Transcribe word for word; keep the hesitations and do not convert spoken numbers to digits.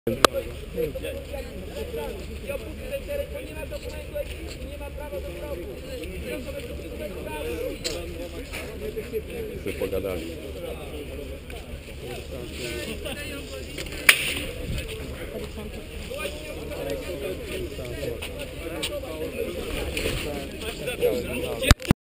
Nie ma dokumentu ekipy, nie ma prawa do kroku. Wszyscy pogadali. Wyłaźcie